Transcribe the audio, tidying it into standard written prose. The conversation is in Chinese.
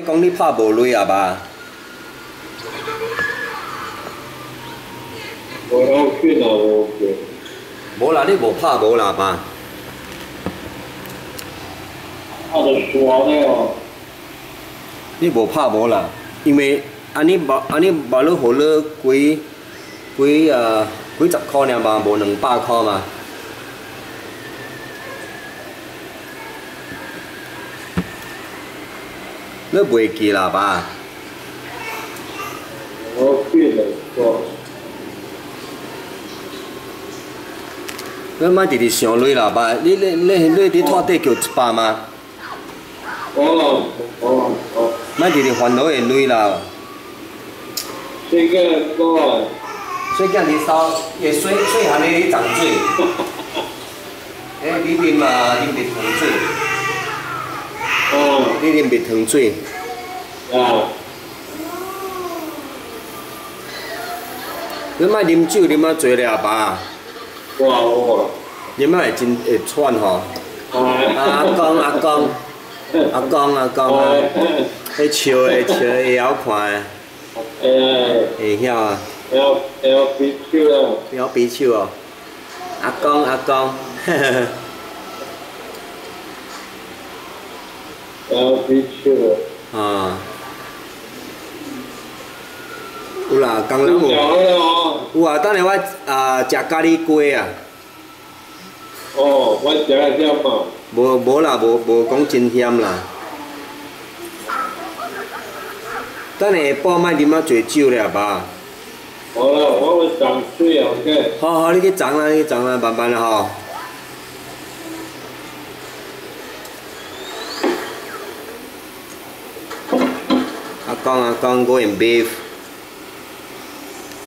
讲你拍无累啊吧？ 我要去哪我去？ 无啦，你无拍无啦吧？ 他的刷的哦。 你无拍无啦，因为安尼无你互你几十箍尔嘛，无200箍嘛。你袂记啦吧？ 我去了说。 你莫直直上累啦吧？你拖底叫100吗？ 哦。 莫直直烦恼的累啦。 这个多。 水囝你烧，也水含你去涨水。你啉嘛啉蜜糖水。 哦。 你啉蜜糖水。 啊。 你莫啉酒啉啊多了吧？ 哇。 啉啊会喘吼。阿公，迄笑会晓看的。会晓啊。 会比手啊。 会晓比手哦。阿公， 会比手啊。啊。有啦，工人无。有啊，等下我食咖喱鸡啊。 哦，我食了点嘛。 无啦，无讲真咸啦。等下下晡莫啉啊侪酒了吧？ 好啦，我会涨水啊，OK。 好，你去装啦，慢慢啦吼。阿公，go and beef。